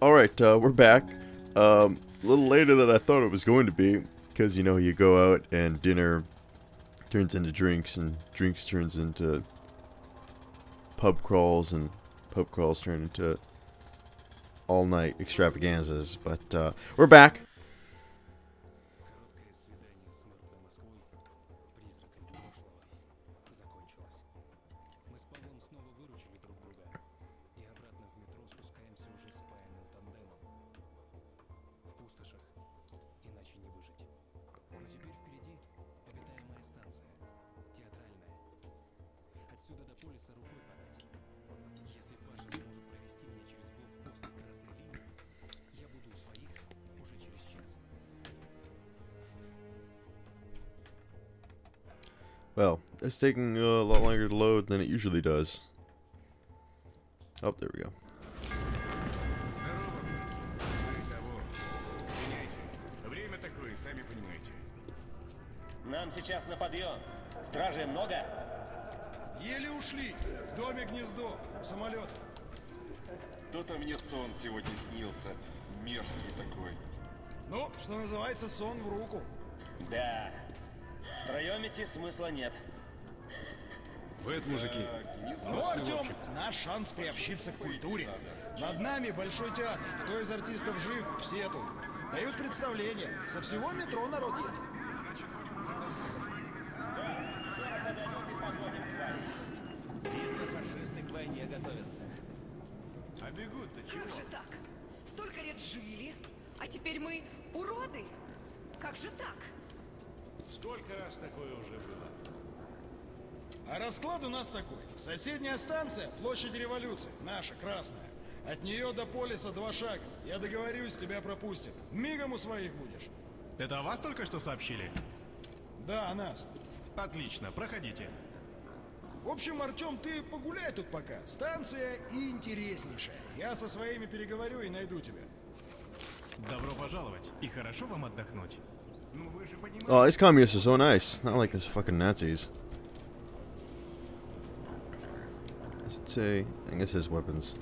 Alright, we're back. A little later than I thought it was going to be, because, you know, you go out and dinner turns into drinks, and drinks turns into pub crawls, and pub crawls turn into all-night extravaganzas. But, we're back. Well, it's taking a lot longer to load than it usually does. Oh, there we go. Нам сейчас на подъем. Стражей много? Еле ушли. В доме гнездо. У самолета. Кто-то мне сон сегодня снился. Мерзкий такой. Ну, что называется, сон в руку. Да. Втроем идти смысла нет. Вы это, мужики. Ну, Артем, наш шанс приобщиться к культуре. Над нами большой театр. Кто из артистов жив, все тут. Дают представление. Со всего метро народ едет. Фашисты к войне готовятся. А бегут-то чего? Как же так? Столько лет жили, а теперь мы уроды? Как же так? Сколько раз такое уже было? А расклад у нас такой. Соседняя станция, площадь Революции, наша, красная. От нее до полиса 2 шага. Я договорюсь, тебя пропустят. Мигом у своих будешь. Это о вас только что сообщили? Да, о нас. Отлично, проходите. В общем, Артем, ты погуляй тут пока. Станция интереснейшая. Я со своими переговорю и найду тебя. Добро пожаловать. И хорошо вам отдохнуть. Oh, these communists are so nice. Not like these fucking Nazis. I should say, I guess his weapons.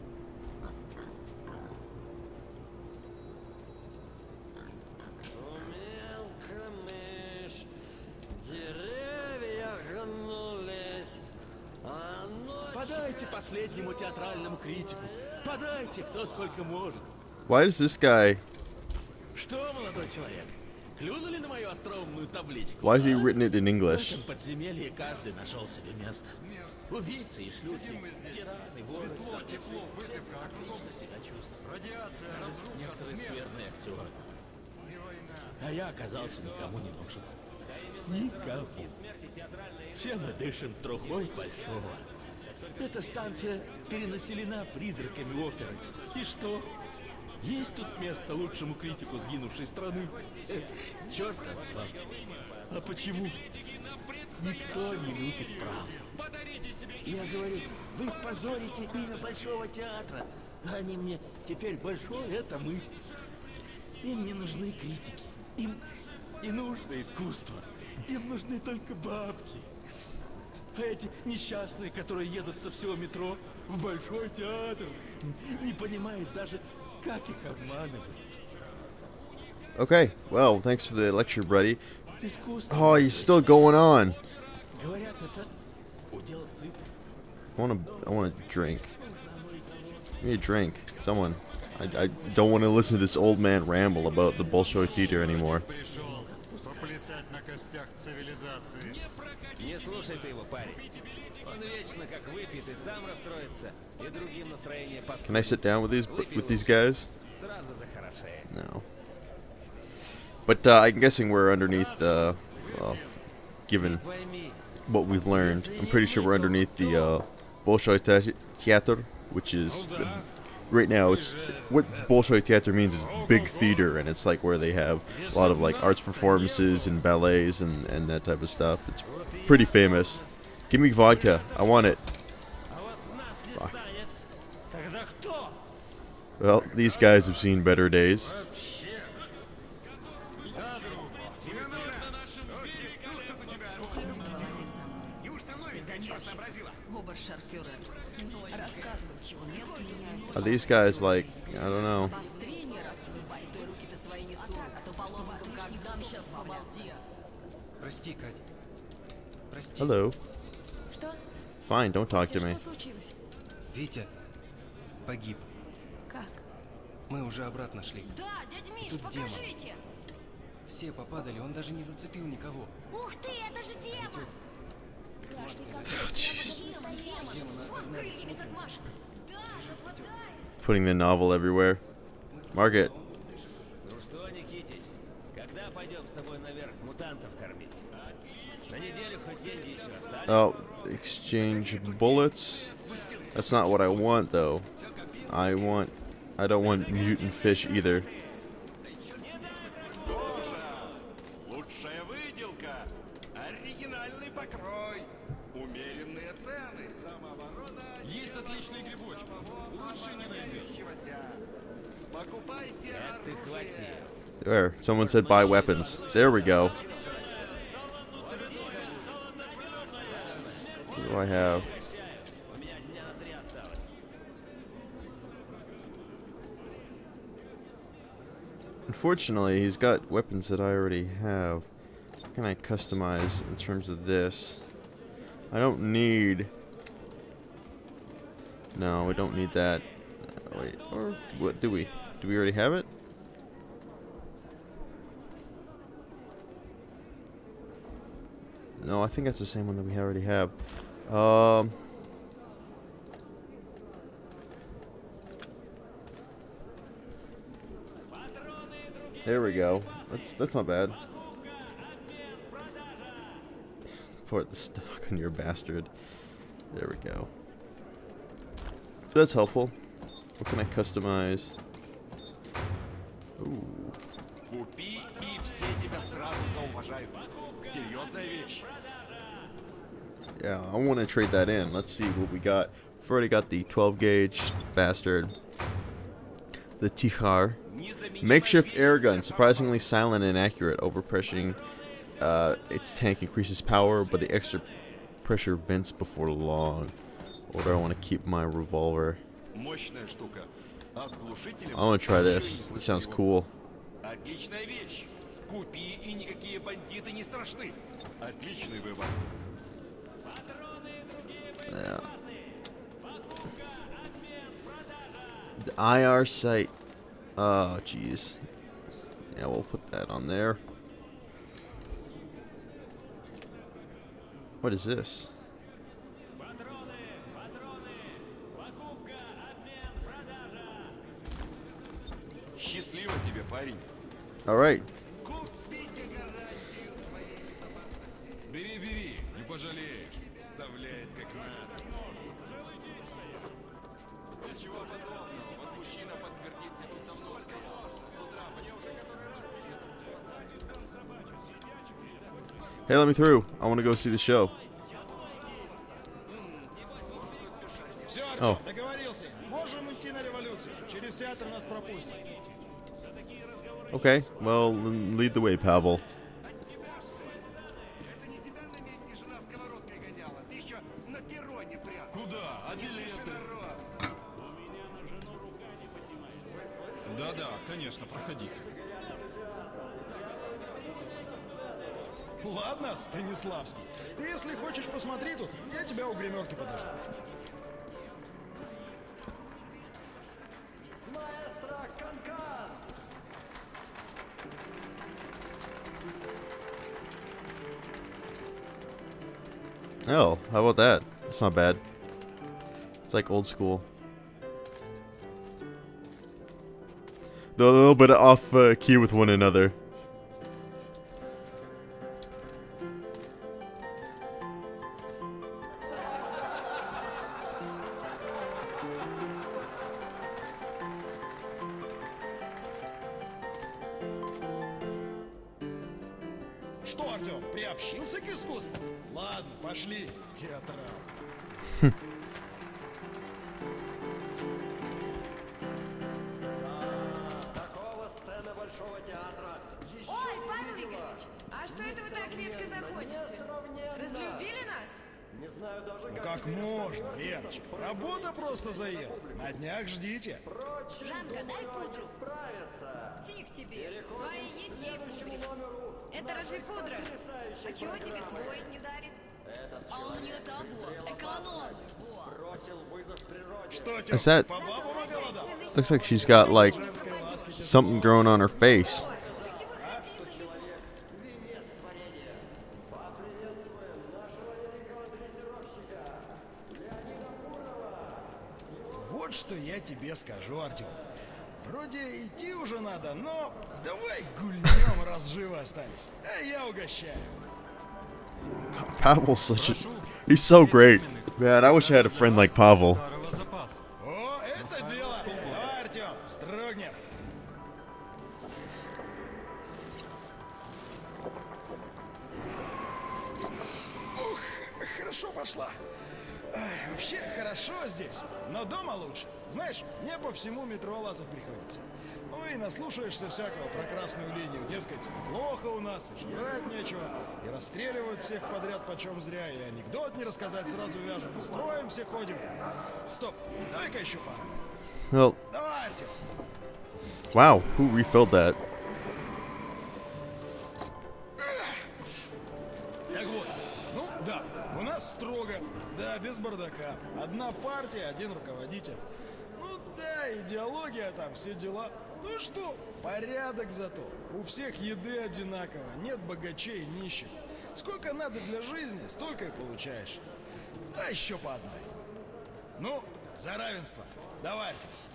Подайте последнему театральному критику. Подайте, кто сколько может. Why does this guy... Что, молодой человек? Клюнули на мою остроумную табличку? Why has he а? written it in В English? этом подземелье каждый нашел себе место. Убийцы и шлюхи, тираны, воры. Светло, тепло, выпивка, а Отлично себя чувствуют. радиация, Даже разруха, некоторые смерть скверные актеры. и война. А я оказался никому не нужен. Никому. Все мы дышим трухой большого. Эта станция перенаселена призраками оперы. И что? Есть тут место лучшему критику сгинувшей страны? Черт два. А почему? Никто не любит правду. Я говорю, вы позорите имя Большого театра. А они мне, теперь Большой — это мы. Им не нужны критики. Им не нужно искусство. Им нужны только бабки. А эти несчастные, которые едут со всего метро в Большой театр, не понимают даже, как их обманывают. Okay, well, thanks for the lecture, buddy. Искусство. Oh, he's still going on. Говорят, это удел сытых. I want a drink. Give me a drink. Someone. I don't want to listen to this old man ramble about the Bolshoi theater anymore. Пришел поплясать на костях цивилизации. Не слушай ты его, парень. Он вечно как выпьет и сам расстроится, и другим настроение Can I sit down with these guys? сразу захорошеет. No. But I'm guessing we're underneath well, given Пойми, what we've learned, I'm pretty sure we're underneath the Bolshoi Theater, which is right now. It's what Bolshoi Theater means is big theater, and it's like where they have a lot of like arts performances and ballets and that type of stuff. It's pretty famous. Give me vodka. I want it. Fuck. тогда кто? Well, these guys have seen better days. Обершарфюрер. Рассказывай, чего мелкий меняет. Are these guys like, I don't know. Прости, Кать. Прости. Hello. Что? Fine, don't talk to me. Что случилось? Витя погиб. Как? Мы уже обратно шли. Да, дядь Миш, Тут демон. покажите! Все попадали, он даже не зацепил никого. Ух ты, это же демон! Страшный как демон. Вон крыльями как машет. Да, нападает. Putting the novel everywhere. Margaret. Ну что, Никитич, когда пойдем с тобой наверх мутантов кормить? На неделю хоть деньги еще остались? Oh, exchange bullets. That's not what I want, though. I don't want mutant fish either. Лучшая выделка, оригинальный покрой, умеренные цены, самооборона. Есть отличные грибочки. Лучше не найдешь. Покупайте Это ты хвати. There, someone said buy weapons. There we go. What do I have? У меня дня на 3 осталось. Unfortunately, he's got weapons that I already have. What can I customize in terms of this? I don't need... No, we don't need that. Wait, or what do we? Do we already have it? No, I think that's the same one that we already have. There we go. That's not bad. Put the stock on your bastard. There we go. So that's helpful. What can I customize? Ooh. Купи, и все тебя сразу зауважают. Серьезная вещь. Yeah, I want to trade that in. Let's see what we got. We've already got the 12 gauge bastard. The Tikhar. Makeshift air gun, surprisingly silent and accurate. Overpressuring its tank increases power, but the extra pressure vents before long. Or do I want to keep my revolver? Мощная штука. А с глушителем I want to try this. вообще не This sounds слышно cool. его. Отличная вещь. Купи, и никакие бандиты не страшны. Отличный выбор. Yeah. The IR sight. Oh, jeez. Yeah, we'll put that on there. What is this? Счастливо тебе, парень. All right. Купите гарантию своей безопасности. Бери, бери, не пожалеешь. Вставляет как надо. Ничего подобного. Вот мужчина подтвердит, я тут давно стоял. С утра мне уже который раз билет. Hey, let me through. I want to go see the show. Все, О. Артем, договорился. Можем идти на революцию. Через театр нас пропустят. Okay, well, then lead the way, Pavel. Это не тебя на медне жена сковородкой гоняла. Ты еще на перроне прятал. Куда? А Не смеши билеты? народ. Да-да, конечно, проходите. Ладно, Станиславский. Ты, если хочешь, посмотри тут. Я тебя у гримерки подожду. Oh, how about that? That's not bad. It's like old school. They're a little bit off key with one another. Что, Артем, приобщился к искусству? Ладно, пошли, театрал. Ой, Павел Игоревич, а что это вы так редко заходите? Разлюбили нас? Ну как можно, Леночка? Работа просто заела. На днях ждите. Жанка, дай пудру. Фиг тебе. Свои есть, ей пудришь. Это разве пудра? А чего тебе твой не дарит? А он у нее того, экономный. Что Is тебе, that- по бабам оголодал? Looks like she's got like something growing on her face. Вот что я тебе скажу, Артем. Вроде идти уже надо, но давай гульнем, раз живы остались. А я угощаю. Pavel's such a... He's so great. Man, I wish I had a friend like Pavel. Старого запаса. О, это дело. Давай, Артем, строгнем. Ух, хорошо пошла. Ай, вообще хорошо здесь, но дома лучше. Знаешь, мне по всему метро лазать приходится. Ну и наслушаешься всякого про красную линию. Дескать, плохо у нас, и жрать нечего, и расстреливают всех подряд почем зря, и анекдот не рассказать сразу вяжут, и строим все ходим. Стоп, давай-ка еще пару. Well, Давай, Артем. wow, who refilled that? Так вот, ну да, у нас строго, да, без бардака. Одна партия, один руководитель. Ну да, идеология там, все дела. Ну и что, порядок зато. У всех еды одинаково, нет богачей и нищих. Сколько надо для жизни, столько и получаешь. Да еще по одной. Ну, за равенство. Давай.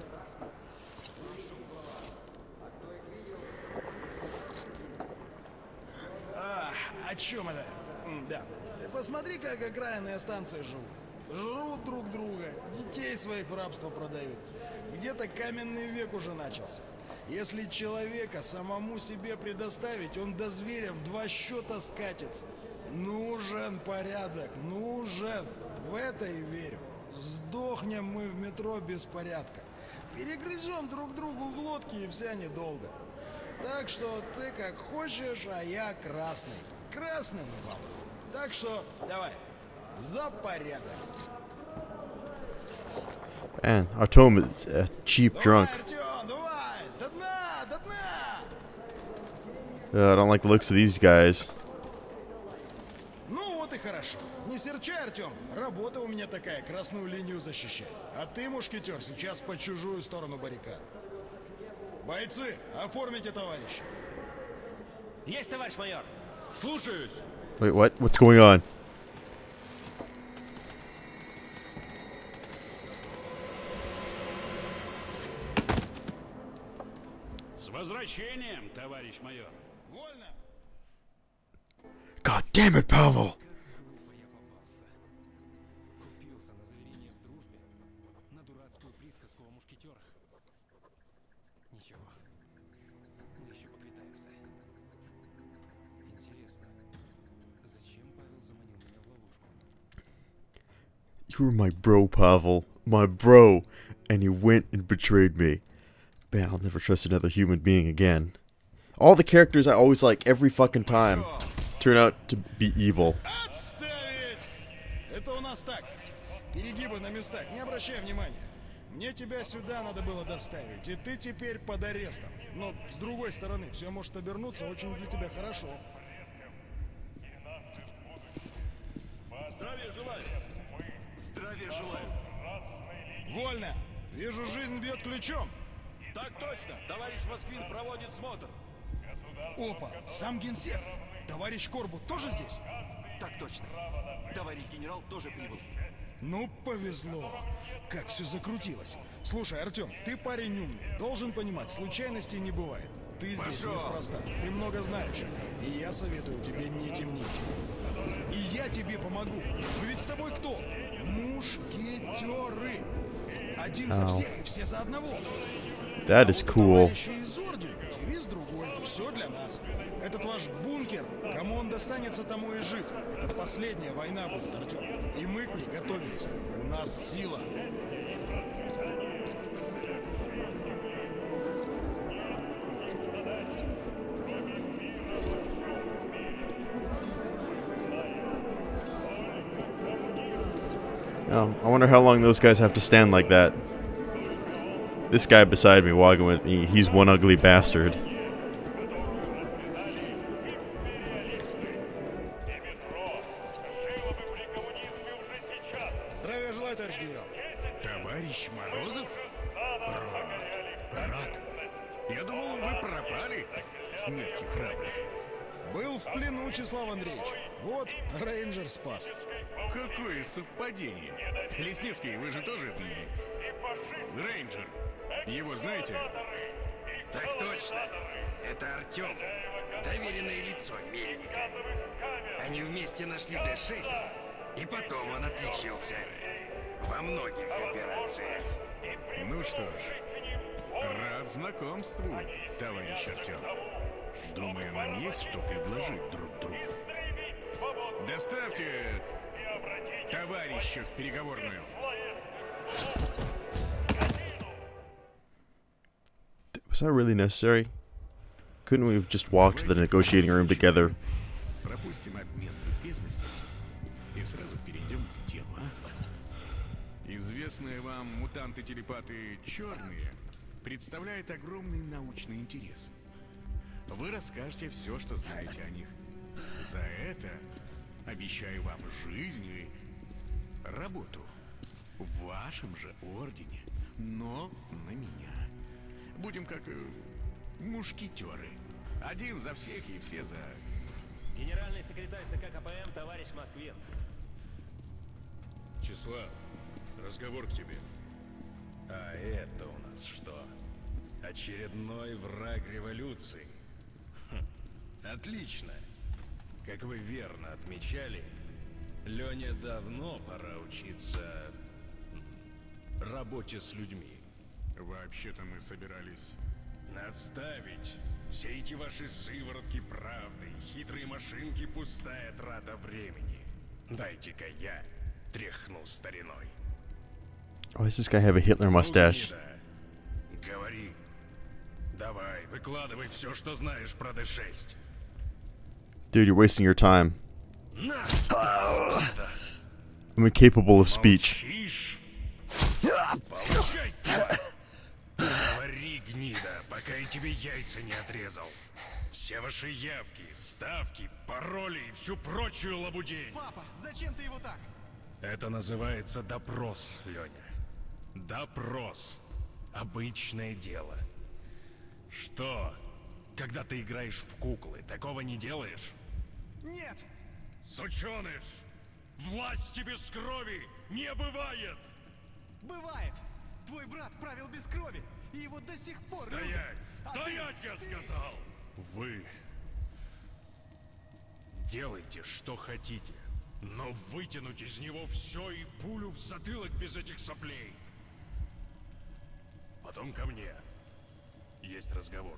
О чем это? Да. Ты посмотри, как окраинные станции живут. Жрут друг друга, детей своих в рабство продают. Где-то каменный век уже начался. Если человека самому себе предоставить, он до зверя в 2 счета скатится. Нужен порядок, нужен. В это и верю. Сдохнем мы в метро без порядка. Перегрызем друг другу глотки, и вся недолго. Так что ты как хочешь, а я красный. Красный мы вам. Так что давай, за порядок. Man, Artem is a cheap drunk. Давай, Артем, давай, до дна, до дна. I don't like the looks of these guys. Ну вот и хорошо. Не серчай, Артем. Работа у меня такая, красную линию защищать. А ты, мушкетер, сейчас по чужую сторону баррикад. Бойцы, оформите товарища. Есть, товарищ майор. Слушаюсь. Wait, what? What's going on? С возвращением, товарищ майор. Вольно. God damn it, Pavel! Купился на заверение в дружбе, на дурацкую присказку о мушкетерах. Ничего, мы еще поквитаемся. Интересно, зачем Павел заманил меня в ловушку? You were my bro, Pavel. My bro. And you went and betrayed me. Man, I'll never trust another human being again. All the characters I always like every fucking time turn out to be evil. Отставить! Это у нас так. Перегибы на местах, не обращай внимания. Мне тебя сюда надо было доставить, и ты теперь под арестом. Но с другой стороны, все может обернуться очень для тебя хорошо. Здравия желаю. Здравия желаю. Вольно! Вижу, жизнь бьет ключом. Так точно. Товарищ Москвин проводит смотр. Опа, сам генсек. Товарищ Корбут тоже здесь? Так точно. Товарищ генерал тоже прибыл. Ну, повезло. Как все закрутилось. Слушай, Артем, ты парень умный. Должен понимать, случайностей не бывает. Ты здесь неспроста. Ты много знаешь. И я советую тебе не темнить. И я тебе помогу. Мы ведь с тобой кто? Мушкетеры. Один за всех и все за одного. That is cool. Товарищи из ордена, девиз другой. Все для нас. Этот ваш бункер, кому он достанется, тому и жить. Это последняя война будет, Артем. И мы к ней готовились. У нас сила. Well, I wonder how long those guys have to stand like that. This guy beside me walking with me, he's one ugly bastard. Здравия желаю, товарищ генерал. Товарищ Морозов? Рад. Я думал, вы пропали. Смерти храбрых. Был в плену, Числав Андреевич. Вот, рейнджер спас. Какое совпадение. Лесницкий, вы же тоже рейнджер. Его знаете? Так точно. Это Артем. Доверенное лицо Мельника. Они вместе нашли Д-6, и потом он отличился во многих операциях. Ну что ж, рад знакомству, товарищ Артем. Думаю, нам есть что предложить друг другу. Доставьте товарища в переговорную. Was that really necessary? Couldn't we have just walked to the negotiating room together? Пропустим обмен любезностями и сразу перейдем к делу, а? Известные вам мутанты-телепаты черные представляют огромный научный интерес. Вы расскажете все, что знаете о них. За это обещаю вам жизнь и работу в вашем же ордене, но на меня. Будем как мушкетеры. Один за всех и все за... Генеральный секретарь ЦК КПМ, товарищ Москвин. Числав, разговор к тебе. А это у нас что? Очередной враг революции. Отлично. Как вы верно отмечали, Лене давно пора учиться работе с людьми. Вообще-то мы собирались... Отставить все эти ваши сыворотки правды и хитрые машинки — пустая трата времени. Дайте-ка я тряхну стариной. Why does this guy have a Hitler mustache? Гнида. Говори. Давай, выкладывай все, что знаешь про Д-6. Dude, you're wasting your time. На! I'm incapable of speech. Молчишь? Получай, тварь! Говори, гнида, пока я тебе яйца не отрезал. Все ваши явки, ставки, пароли и всю прочую лабудень. Папа, зачем ты его так? Это называется допрос, Леня. Допрос. Обычное дело. Что? Когда ты играешь в куклы, такого не делаешь? Нет! Сученыш! Власти без крови не бывает! Бывает! Твой брат правил без крови, и его до сих пор... Стоять! Стоять, я сказал! Вы делайте, что хотите, но вытянуть из него все и пулю в затылок без этих соплей. Потом ко мне. Есть разговор.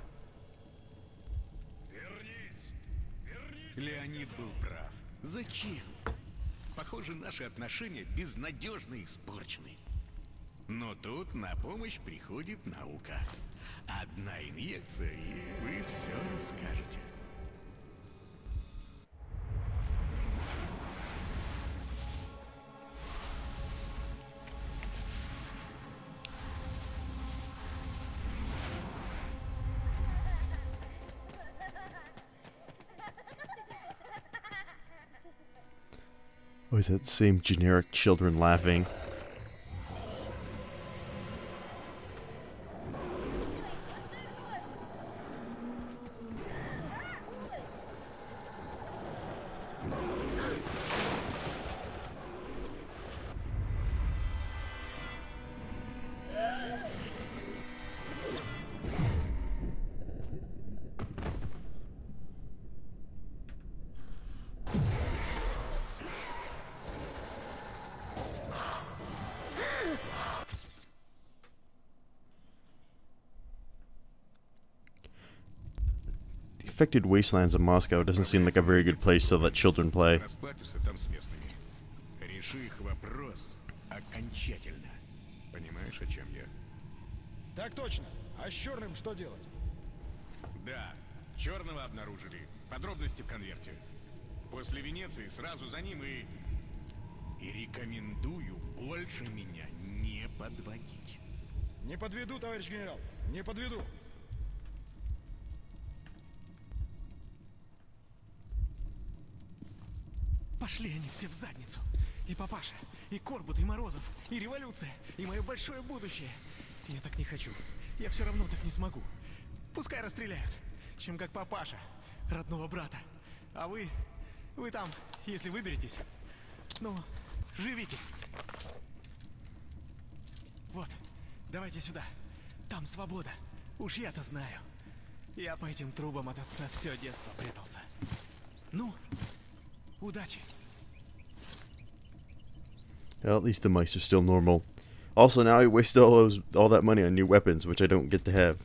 Вернись! Вернись! Леонид был прав. Зачем? Похоже, наши отношения безнадежно испорчены. Но тут на помощь приходит наука. Одна инъекция, и вы все расскажете. Oh, is that the same generic children laughing? The affected wastelands of Moscow doesn't seem like a very good place to let children play. Расплатишься там с местными. Реши их вопрос окончательно. Понимаешь, о чем я? Так точно. А с черным что делать? Да, черного обнаружили. Подробности в конверте. После Венеции сразу за ним и... И рекомендую больше меня не подводить. Не подведу, товарищ генерал, не подведу. Пошли они все в задницу. И папаша, и Корбут, и Морозов, и революция, и мое большое будущее. Я так не хочу. Я все равно так не смогу. Пускай расстреляют, чем как папаша, родного брата. А вы там, если выберетесь, ну, живите. Вот, давайте сюда. Там свобода. Уж я-то знаю. Я по этим трубам от отца все детство прятался. Ну, удачи. Well, at least the mice are still normal. Also, now I wasted all that money on new weapons, which I don't get to have.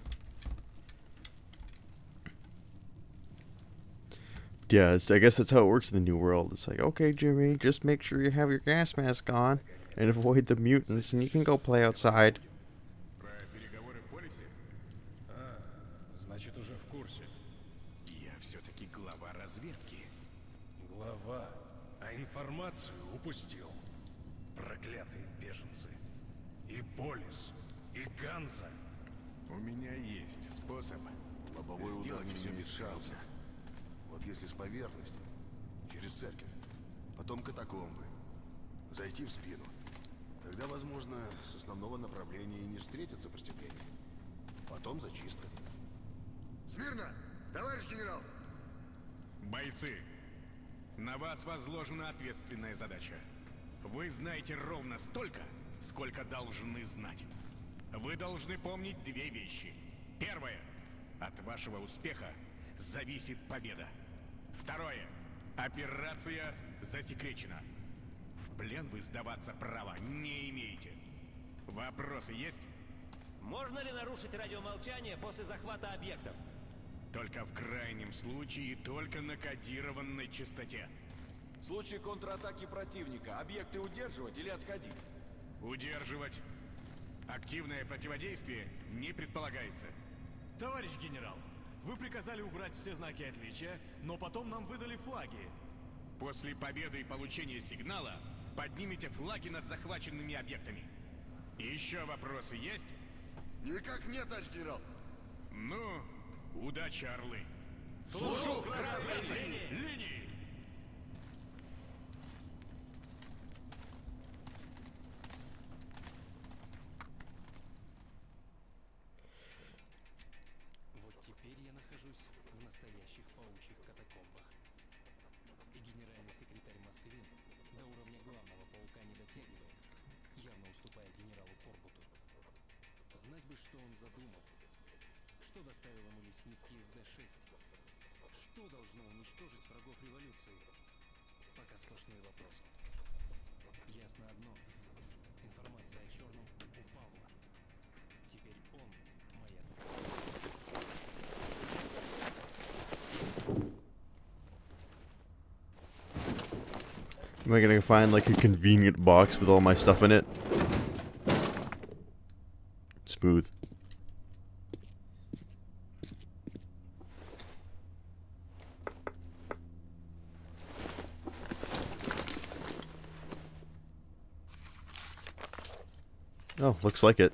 Yeah, I guess that's how it works in the New World. It's like, okay, Jimmy, just make sure you have your gas mask on and avoid the mutants, and you can go play outside. Значит, уже в курсе. Я все-таки глава разведки. Глава, а информацию упустил. Проклятые беженцы. И Полис, и Ганза. У меня есть способ сделать все без хаоса. Вот если с поверхности, через церковь, потом катакомбы, зайти в спину, тогда, возможно, с основного направления и не встретит сопротивление. Потом зачистка. Смирно, товарищ генерал! Бойцы, на вас возложена ответственная задача. Вы знаете ровно столько, сколько должны знать. Вы должны помнить две вещи. Первое. От вашего успеха зависит победа. Второе. Операция засекречена. В плен вы сдаваться права не имеете. Вопросы есть? Можно ли нарушить радиомолчание после захвата объектов? Только в крайнем случае, только на кодированной частоте. В случае контратаки противника объекты удерживать или отходить? Удерживать. Активное противодействие не предполагается. Товарищ генерал, вы приказали убрать все знаки отличия, но потом нам выдали флаги. После победы и получения сигнала поднимите флаги над захваченными объектами. Еще вопросы есть? Никак нет, товарищ генерал. Ну, удачи, орлы. Служу! Красной линии! Вот теперь я нахожусь в настоящих паучьих катакомбах. И генеральный секретарь Москвы до уровня главного паука не дотягивает, явно уступая генералу Корбуту. Знать бы, что он задумал. Что доставил ему Лесницкий из Д-6? Что должно уничтожить врагов революции? Пока сплошные вопросы. Ясно одно. Информация о Черном у Павла. Теперь он моя цель. Am I gonna find like a convenient box with all my stuff in it? Smooth. Oh, looks like it.